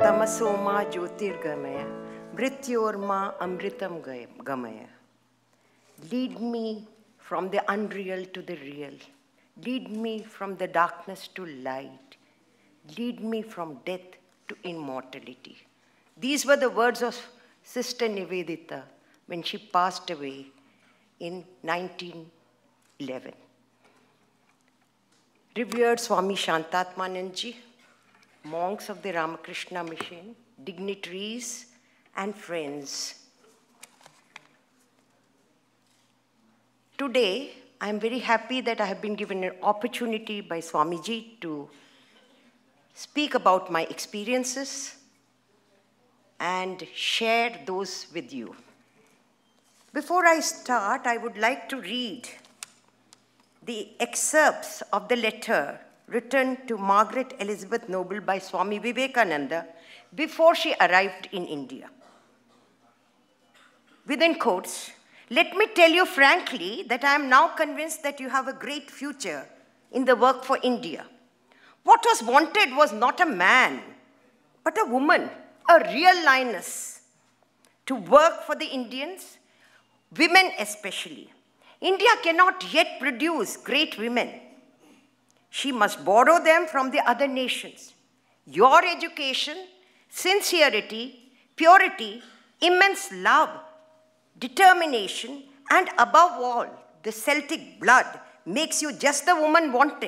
tamasoma jyotirgamaya mrityorma amritam gamaya. Lead me from the unreal to the real. Lead me from the darkness to light. Lead me from death to immortality. These were the words of Sister Nivedita when she passed away in 1911. Revered Swami Shantatmanandji, monks of the Ramakrishna Mission, dignitaries and friends. Today, I am very happy that I have been given an opportunity by Swamiji to speak about my experiences and share those with you. Before I start, I would like to read the excerpts of the letter written to Margaret Elizabeth Noble by Swami Vivekananda before she arrived in India. Within quotes, let me tell you frankly that I am now convinced that you have a great future in the work for India. What was wanted was not a man, but a woman, a real lioness, to work for the Indians, women especially. India cannot yet produce great women. She must borrow them from the other nations. Your education, sincerity, purity, immense love, determination, and above all, the Celtic blood makes you just the woman wanted.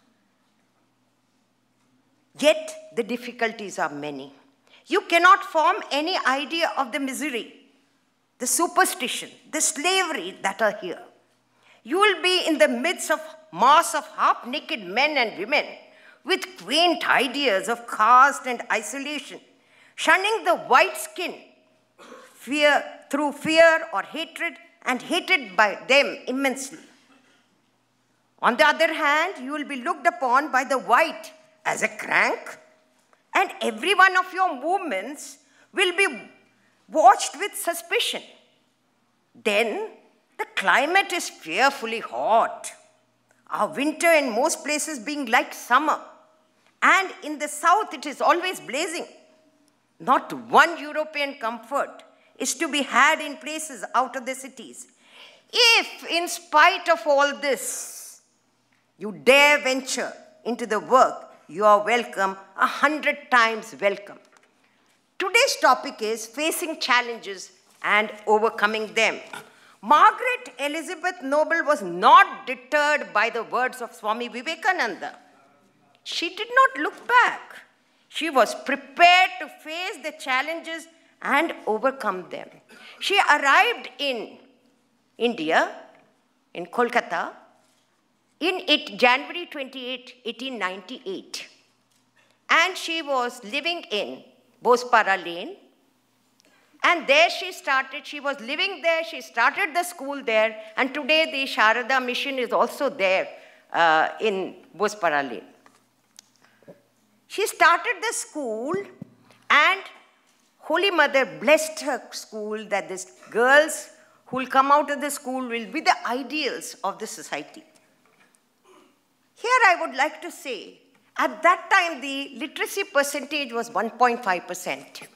Yet, the difficulties are many. You cannot form any idea of the misery, the superstition, the slavery that are here. You will be in the midst of mass of half-naked men and women with quaint ideas of caste and isolation, shunning the white skin, through fear or hatred, and hated by them immensely. On the other hand, you will be looked upon by the white as a crank, and every one of your movements will be watched with suspicion. Then, the climate is fearfully hot, our winter in most places being like summer, and in the south it is always blazing. Not one European comfort is to be had in places out of the cities. If, in spite of all this, you dare venture into the work, you are welcome, 100 times welcome. Today's topic is facing challenges and overcoming them. Margaret Elizabeth Noble was not deterred by the words of Swami Vivekananda. She did not look back. She was prepared to face the challenges and overcome them. She arrived in India, in Kolkata, in January 28, 1898. And she was living in Bospara Lane. And there she was living there, she started the school there, and today the Sharada Mission is also there in Bospara Lane. She started the school, and Holy Mother blessed her school that these girls who will come out of the school will be the ideals of the society. Here I would like to say, at that time the literacy percentage was 1.5%.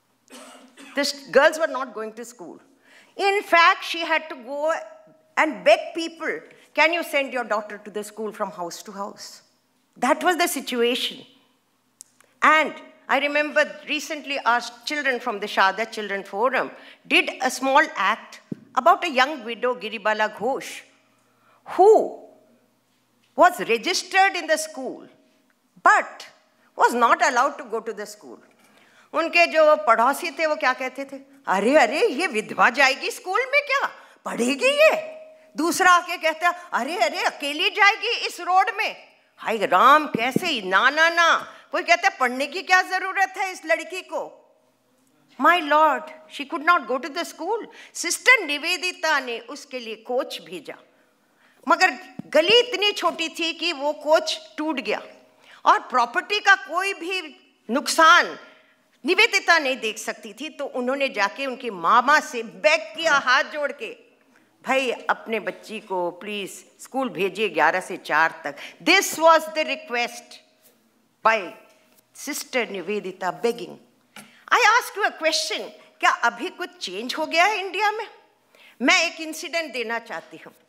The girls were not going to school. In fact, she had to go and beg people, can you send your daughter to the school from house to house? That was the situation. And I remember recently our children from the Sharda Children Forum did a small act about a young widow, Giribala Ghosh, who was registered in the school, but was not allowed to go to the school. उनके जो पड़ोसी थे वो क्या कहते थे, अरे अरे ये विधवा जाएगी स्कूल में क्या, पढ़ेगी ये? दूसरा आके कहता, अरे अरे अकेली जाएगी इस रोड में, हाय राम कैसे, ना ना ना, कोई कहता पढ़ने की क्या जरूरत है इस लड़की को? My Lord, she could not go to the school. Sister Nivedita ने उसके लिए कोच भेजा, मगर गली इतनी छोटी थी कि वो कोच टूट गया और प्रॉपर्टी का कोई भी नुकसान निवेदिता नहीं देख सकती थी, तो उन्होंने जाके उनकी मामा से बेग किया हाथ जोड़ के, भाई अपने बच्ची को प्लीज स्कूल भेजिए 11 से 4 तक. This was the request by Sister Nivedita begging I asked a question, क्या अभी कुछ चेंज हो गया है इंडिया में? मैं एक इंसिडेंट देना चाहती हूँ।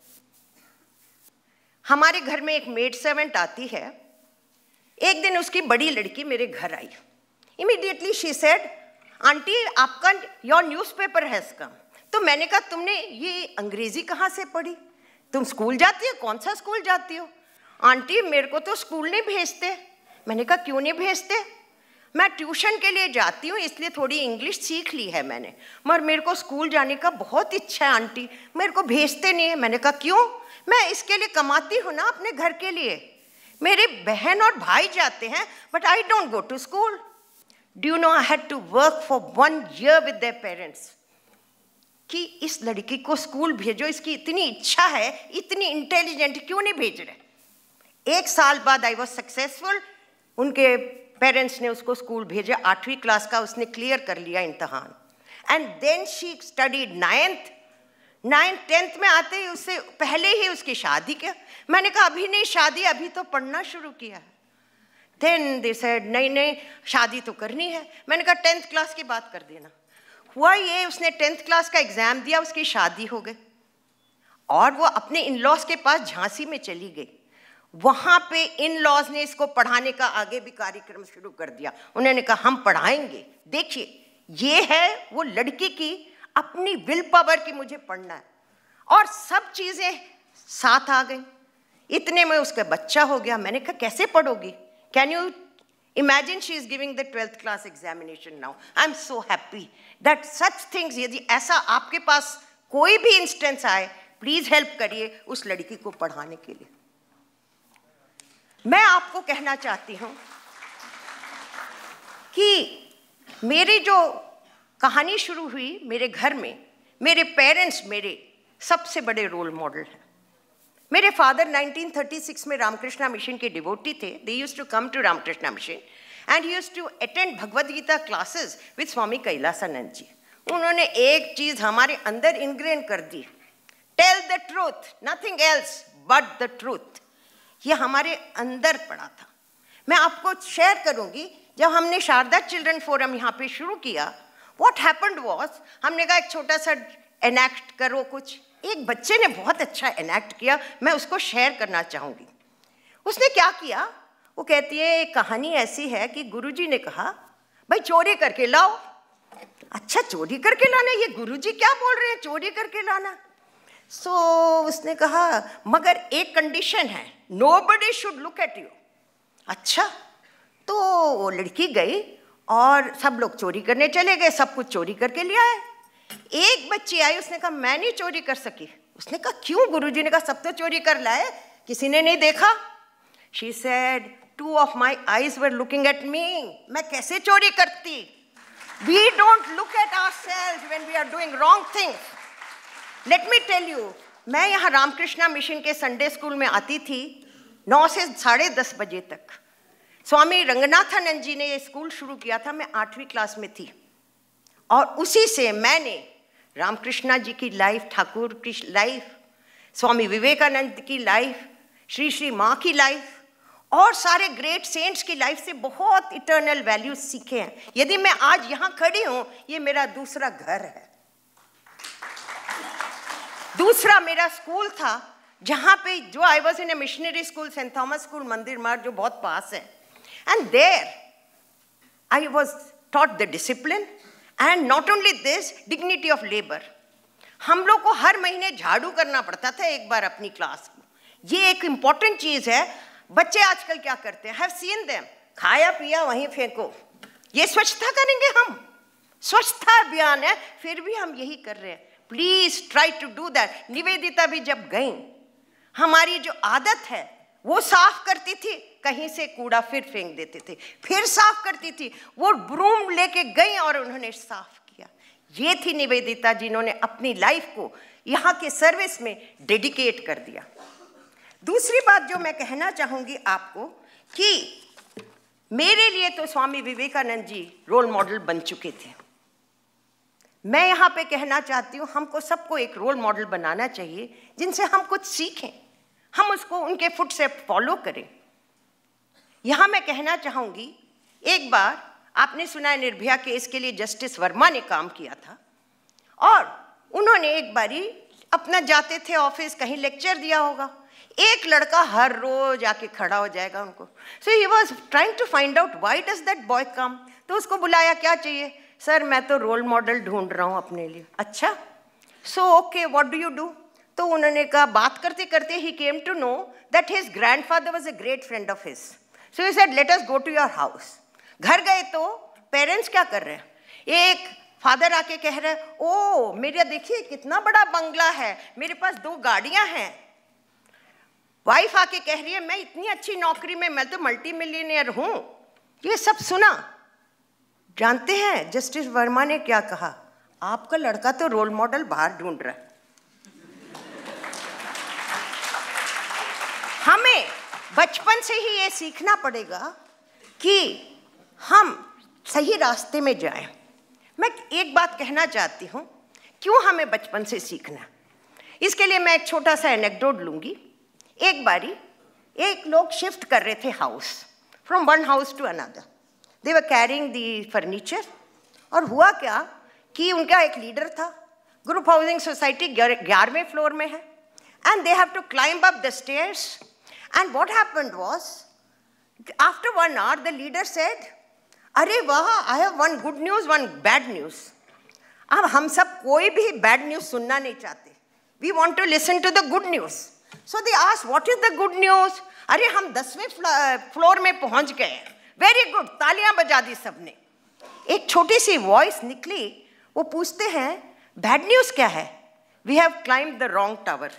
हमारे घर में एक मेड सर्वेंट आती है। एक दिन उसकी बड़ी लड़की मेरे घर आई। इमीडिएटली शी सेड, आंटी आपका योर न्यूज़पेपर हैज़ कम। तो मैंने कहा, तुमने ये अंग्रेजी कहाँ से पढ़ी? तुम स्कूल जाती हो? कौन सा स्कूल जाती हो? आंटी मेरे को तो स्कूल नहीं भेजते। मैंने कहा, क्यों नहीं भेजते? मैं ट्यूशन के लिए जाती हूँ, इसलिए थोड़ी इंग्लिश सीख ली है मैंने, मगर मेरे को स्कूल जाने का बहुत इच्छा है आंटी, मेरे को भेजते नहीं है। मैंने कहा, क्यों? मैं इसके लिए कमाती हूँ ना अपने घर के लिए। मेरे बहन और भाई जाते हैं, but I don't go to school. Do you know, I had to work for 1 year with their parents कि इस लड़की को स्कूल भेजो, इसकी इतनी इच्छा है, इतनी इंटेलिजेंट, क्यों नहीं भेज रहे? 1 साल बाद आई वॉज सक्सेसफुल। उनके पेरेंट्स ने उसको स्कूल भेजा। 8वीं क्लास का उसने क्लियर कर लिया इम्तहान। And then she studied 9th 10th में आते ही उससे पहले ही उसकी शादी किया। मैंने कहा, अभी नहीं शादी, अभी तो पढ़ना शुरू किया। देन दे सेड, नहीं शादी तो करनी है। मैंने कहा, 10th क्लास की बात कर देना। हुआ ये, उसने 10th क्लास का एग्जाम दिया, उसकी शादी हो गई और वो अपने इन लॉज के पास झांसी में चली गई। वहां पे इन लॉज ने इसको पढ़ाने का आगे भी कार्यक्रम शुरू कर दिया। उन्होंने कहा, हम पढ़ाएंगे। देखिए, ये है वो लड़की की अपनी विल पावर की मुझे पढ़ना है, और सब चीजें साथ आ गई। इतने में उसका बच्चा हो गया। मैंने कहा, कैसे पढ़ोगी? Can you imagine she is giving the 12th class examination now. I'm so happy that such things, यदि ऐसा आपके पास कोई भी इंस्टेंस आए, प्लीज हेल्प करिए उस लड़की को पढ़ाने के लिए। मैं आपको कहना चाहती हूं कि मेरी जो कहानी शुरू हुई मेरे घर में, मेरे पेरेंट्स मेरे सबसे बड़े रोल मॉडल हैं। मेरे फादर 1936 में रामकृष्णा मिशन के डिवोटी थे। They used to come to Ramakrishna mission and he used to attend Bhagavad Gita classes with Swami Kailasananda ji. उन्होंने एक चीज हमारे अंदर इनग्रेन कर दी, tell the truth, nothing else but the truth. ये हमारे अंदर पड़ा था। मैं आपको शेयर करूंगी, जब हमने शारदा चिल्ड्रन फोरम यहाँ पे शुरू किया, व्हाट हैपेंड वाज, हमने कहा एक छोटा सा एनैक्ट करो कुछ। एक बच्चे ने बहुत अच्छा एनैक्ट किया, मैं उसको शेयर करना चाहूंगी। उसने क्या किया, वो कहती है, एक कहानी ऐसी है कि गुरुजी ने कहा, भाई चोरी करके लाओ। अच्छा, चोरी करके लाना? ये गुरुजी क्या बोल रहे हैं, चोरी करके लाना? सो उसने कहा, मगर एक कंडीशन है, nobody should look at you. अच्छा, तो वो लड़की गई और सब लोग चोरी करने चले गए, सब कुछ चोरी करके ले आए। एक बच्ची आई, उसने कहा, मैं नहीं चोरी कर सकी। उसने कहा, क्यों? गुरुजी ने कहा, सब तो चोरी कर लाए, किसी ने नहीं देखा। She said, 2 of my eyes were looking at me. मैं कैसे चोरी करती? We don't look at ourselves when we are doing wrong things. Let me tell you, मैं यहाँ रामकृष्णा मिशन के संडे स्कूल में आती थी 9 से 10:30 बजे तक। स्वामी रंगनाथानंद जी ने ये स्कूल शुरू किया था, मैं 8वीं क्लास में थी, और उसी से मैंने रामकृष्णा जी की लाइफ, ठाकुर की लाइफ, स्वामी विवेकानंद की लाइफ, श्री श्री माँ की लाइफ और सारे ग्रेट सेंट्स की लाइफ से बहुत इटर्नल वैल्यूज सीखे हैं। यदि मैं आज यहाँ खड़ी हूँ, ये मेरा दूसरा घर है। दूसरा मेरा स्कूल था, जहाँ पे जो I was in a missionary school, saint Thomas school, Mandir Marg, जो बहुत पास है। And there I was taught the discipline and not only this, dignity of labour. हम लोग को हर महीने झाड़ू करना पड़ता था एक बार अपनी क्लास में। ये एक इंपॉर्टेंट चीज है। बच्चे आजकल क्या करते हैं, हैव सीन देम, खाया पिया वहीं फेंको। ये स्वच्छता करेंगे हम? स्वच्छता अभियान है, फिर भी हम यही कर रहे हैं। Please try to do that. Nivedita भी जब गई, हमारी जो आदत है वो साफ करती थी, कहीं से कूड़ा फिर फेंक देते थे, फिर साफ करती थी। वो ब्रूम लेके गई और उन्होंने साफ किया। ये थी निवेदिता, जिन्होंने अपनी लाइफ को यहाँ के सर्विस में डेडिकेट कर दिया। दूसरी बात जो मैं कहना चाहूंगी आपको, कि मेरे लिए तो स्वामी विवेकानंद जी रोल मॉडल बन चुके थे। मैं यहाँ पे कहना चाहती हूँ, हमको सबको एक रोल मॉडल बनाना चाहिए जिनसे हम कुछ सीखें, हम उसको उनके फुट से फॉलो करें। यहाँ मैं कहना चाहूँगी, एक बार आपने सुना है निर्भया केस के लिए जस्टिस वर्मा ने काम किया था, और उन्होंने एक बारी अपना जाते थे ऑफिस, कहीं लेक्चर दिया होगा, एक लड़का हर रोज आके खड़ा हो जाएगा उनको। So he was trying to find out why does that boy come. तो उसको बुलाया, क्या चाहिए? सर मैं तो रोल मॉडल ढूंढ रहा हूँ अपने लिए। अच्छा, so okay, what do you do? तो उन्होंने कहा, बात करते करते ही came to know that his grandfather was a great friend of his. So he said let us go to your house. घर गए तो पेरेंट्स क्या कर रहे हैं? एक फादर आके कह रहे हैं, ओ मेरा देखिए कितना बड़ा बंगला है, मेरे पास 2 गाड़ियां हैं। वाइफ आके कह रही है, मैं इतनी अच्छी नौकरी में, मैं तो मल्टी मिलियनियर हूं। ये सब सुना। जानते हैं जस्टिस वर्मा ने क्या कहा? आपका लड़का तो रोल मॉडल बाहर ढूंढ रहा है। हमें बचपन से ही ये सीखना पड़ेगा कि हम सही रास्ते में जाएं। मैं एक बात कहना चाहती हूं, क्यों हमें बचपन से सीखना? इसके लिए मैं एक छोटा सा एनेक्डोट लूंगी। एक बारी एक लोग शिफ्ट कर रहे थे house, from one house to another. They were carrying the furniture. और हुआ क्या कि उनका एक लीडर था, ग्रुप हाउसिंग सोसाइटी 11वें फ्लोर में है, and they have to climb up the stairs. And what happened was, after 1 hour the leader said, अरे वाह, I have one good news, one bad news. अब हम सब कोई भी बैड न्यूज सुनना नहीं चाहते, we want to listen to the good news. So they asked, what is the good news? अरे हम 10वें फ्लोर में पहुंच गए। वेरी गुड, तालियां बजा दी सबने। एक छोटी सी वॉइस निकली, वो पूछते हैं, बैड न्यूज क्या है? We have climb the wrong tower.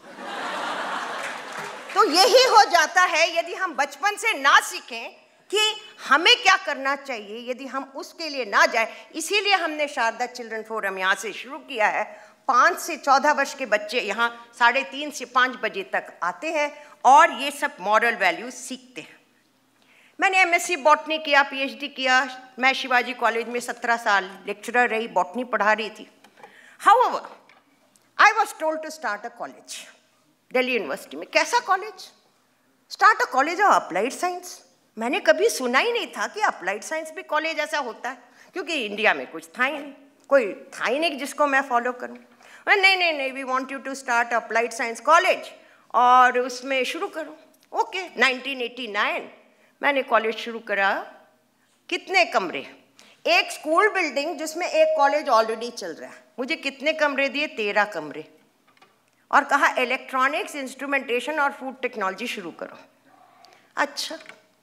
तो यही हो जाता है यदि हम बचपन से ना सीखें कि हमें क्या करना चाहिए, यदि हम उसके लिए ना जाए। इसीलिए हमने शारदा चिल्ड्रन फोरम यहाँ से शुरू किया है। 5 से 14 वर्ष के बच्चे यहाँ 3:30 से 5 बजे तक आते हैं और ये सब मॉरल वैल्यूज सीखते हैं। मैंने MSc बॉटनी किया, PhD किया। मैं शिवाजी कॉलेज में 17 साल लेक्चरर रही, बॉटनी पढ़ा रही थी। However, I was told to start a college, Delhi university में। कैसा college? Start a college of applied science. मैंने कभी सुना ही नहीं था कि अप्लाइड साइंस भी कॉलेज ऐसा होता है, क्योंकि इंडिया में कुछ था ही नहीं, कोई था ही नहीं जिसको मैं फॉलो करूं। नहीं, we want you to start applied science college, और उसमें शुरू करो। ओके, 1989 मैंने कॉलेज शुरू करा। कितने कमरे? एक स्कूल बिल्डिंग जिसमें एक कॉलेज ऑलरेडी चल रहा है। मुझे कितने कमरे दिए? 13 कमरे, और कहा इलेक्ट्रॉनिक्स, इंस्ट्रूमेंटेशन और फूड टेक्नोलॉजी शुरू करो। अच्छा,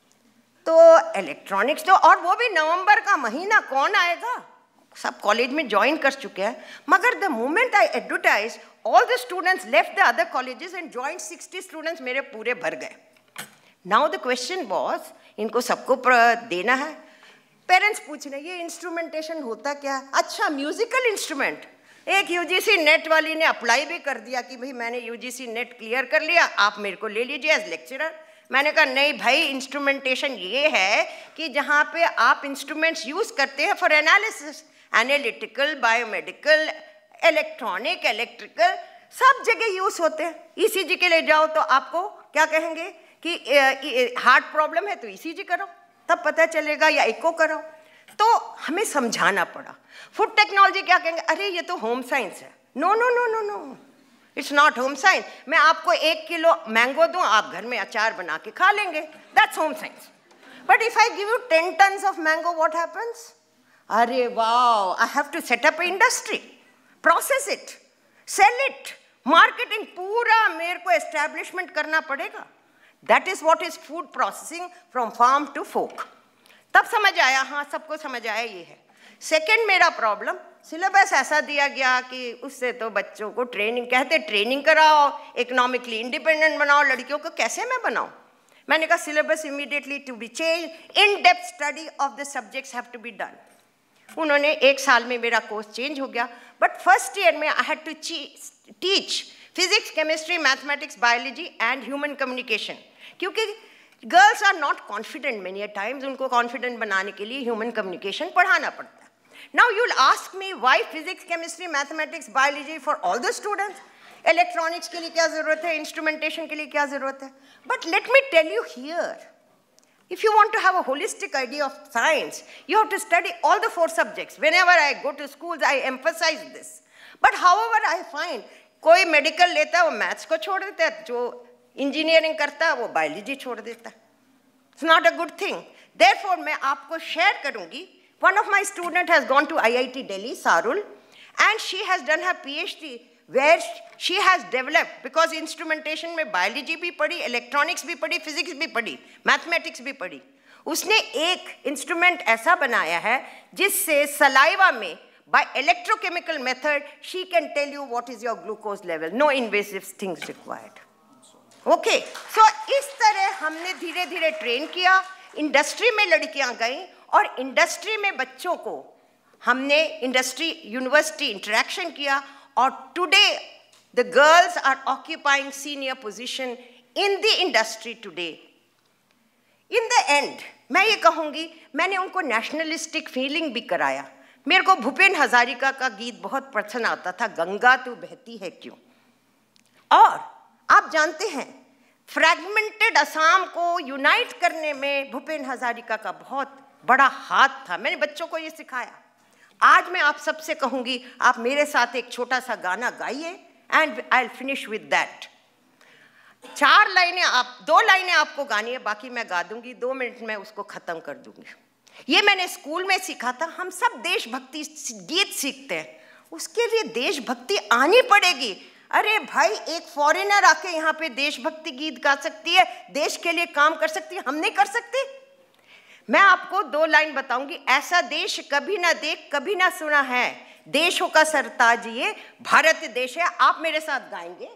तो इलेक्ट्रॉनिक्स तो, और वो भी नवंबर का महीना, कौन आएगा? सब कॉलेज में ज्वाइन कर चुके हैं। मगर the moment I advertise, all the students left the other colleges and join. 60 students मेरे पूरे भर गए। नाउ द क्वेश्चन वाज, इनको सबको देना है। पेरेंट्स पूछ रहे, ये इंस्ट्रूमेंटेशन होता क्या है? अच्छा, म्यूजिकल इंस्ट्रूमेंट। एक UGC नेट वाली ने अप्लाई भी कर दिया कि भाई मैंने UGC नेट क्लियर कर लिया, आप मेरे को ले लीजिए एज लेक्चरर। मैंने कहा नहीं भाई, इंस्ट्रूमेंटेशन ये है कि जहाँ पे आप इंस्ट्रूमेंट्स यूज करते हैं for analysis, analytical, biomedical, electronic, electrical, सब जगह यूज होते हैं। ECG के लिए जाओ तो आपको क्या कहेंगे कि हार्ट प्रॉब्लम है तो ECG करो, तब पता चलेगा, या एको करो। तो हमें समझाना पड़ा। फूड टेक्नोलॉजी क्या कहेंगे? अरे ये तो होम साइंस है। No no no no no, it's not home science. मैं आपको 1 किलो मैंगो दूं, आप घर में अचार बना के खा लेंगे, that's home science. But if I give you 10 tons of mango, what happens? अरे wow, I have to set up industry, process it, sell it, marketing, पूरा मेरे को एस्टैब्लिशमेंट करना पड़ेगा। That is what is food processing from farm to folk. तब समझ आया, हाँ सबको समझ आया ये है। सेकेंड मेरा प्रॉब्लम, सिलेबस ऐसा दिया गया कि उससे तो बच्चों को ट्रेनिंग, कहते ट्रेनिंग कराओ, इकोनॉमिकली इंडिपेंडेंट बनाओ, लड़कियों को कैसे मैं बनाऊं? मैंने कहा syllabus immediately to be change, in depth study of the subjects have to be done. उन्होंने 1 साल में मेरा कोर्स चेंज हो गया। बट फर्स्ट ईयर में I had to teach physics, chemistry, mathematics, biology and human communication, क्योंकि girls are not confident many a times. उनको confident बनाने के लिए ह्यूमन कम्युनिकेशन पढ़ाना पड़ता है। Now you will ask me why physics, chemistry, mathematics, biology for all the students? Electronics के लिए क्या जरूरत है, इंस्ट्रूमेंटेशन के लिए क्या जरूरत है? But let me tell you here, If you want to have a holistic idea of science, you have to study all the 4 subjects. Whenever I go to schools, I emphasize this. But however, I find, कोई medical लेता है वो maths को छोड़ देता है, जो engineering करता है वो biology छोड़ देता है. It's not a good thing. Therefore, मैं आपको share करूँगी. One of my students has gone to IIT Delhi, Sarul, and she has done her PhD, where she has developed, because instrumentation में biology भी पढ़ी, electronics भी पढ़ी, physics भी पढ़ी, mathematics भी पढ़ी. उसने एक instrument ऐसा बनाया है जिससे saliva में by electrochemical method she can tell you what is your glucose level. No invasive things required. Okay, so इस तरह हमने धीरे धीरे train किया. इंडस्ट्री में लड़कियां गईं और इंडस्ट्री में बच्चों को हमने इंडस्ट्री यूनिवर्सिटी इंटरेक्शन किया. और today the girls are occupying senior position in the industry today. In the end मैं ये कहूँगी, मैंने उनको नेशनलिस्टिक फीलिंग भी कराया. मेरे को भूपेन हजारिका का गीत बहुत पसंद आता था, गंगा तू बहती है क्यों. और आप जानते हैं फ्रैगमेंटेड असम को यूनाइट करने में भूपेन हजारिका का बहुत बड़ा हाथ था. मैंने बच्चों को ये सिखाया. आज मैं आप सबसे कहूँगी, आप मेरे साथ एक छोटा सा गाना गाइए and I will finish with that. 4 लाइनें आप 2 लाइनें आपको गानी है, बाकी मैं गा दूंगी. 2 मिनट में उसको ख़त्म कर दूंगी. ये मैंने स्कूल में सीखा था. हम सब देशभक्ति गीत सीखते हैं, उसके लिए देशभक्ति आनी पड़ेगी. अरे भाई, एक फॉरेनर आके यहाँ पे देशभक्ति गीत गा सकती है, देश के लिए काम कर सकती है, हम नहीं कर सकते. मैं आपको 2 लाइन बताऊंगी. ऐसा देश कभी ना देख कभी ना सुना है, देशों का सरताज ये भारत देश है. आप मेरे साथ गाएंगे.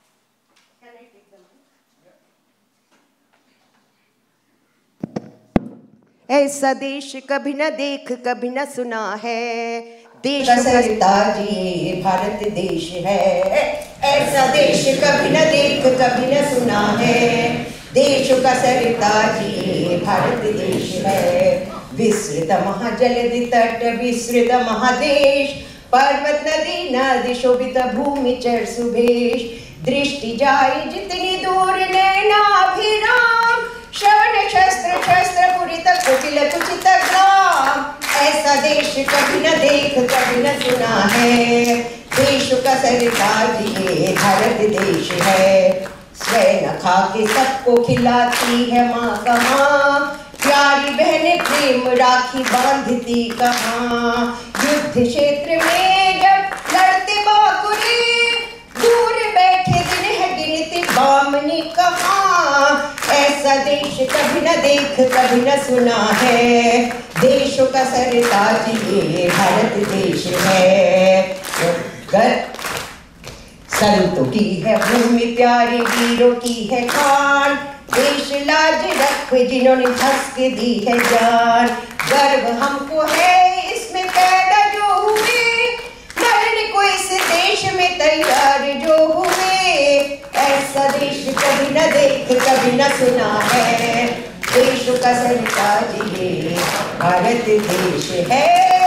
ऐसा देश कभी ना देख कभी ना सुना है, देश का सरताज ये भारत देश है. ऐसा देश कभी ना देख कभी ना सुना है, देश का सरताज ये भारत देश है. विस्तृत महाजलधि तट विस्तृत महादेश, पर्वत नदी नदी शोभित भूमि चर सुभेश. दृष्टि जाए जितनी दूर नैनाभिराम, श्रवण शस्त्र शस्त्र पुरित कुटिल कुचित ग्राम. ऐसा देश कभी न देख कभी न सुना है, देश का सरताज ये भारत देश है. स्वयं खा के सबको खिलाती है माँ कहाँ, प्यारी बहनें प्रेम राखी बांधती कहाँ. युद्ध क्षेत्र में जब लड़ते बाकुरे, दूर बैठे दिन है गिनती बामनी कहाँ. ऐसा देश कभी न देख कभी न सुना है, देशों का सरताज ये भारत देश है. संतों की है भूमि प्यारी, वीरों की है खान, देश लाज रख जिन्होंने धस के दी है जान. गर्व हमको है इसमें पैदा जो हुए, मरने को इस देश में तैयार जो हुए. ऐसा देश कभी न देख कभी न सुना है, देशों का सरताज ये भारत देश है.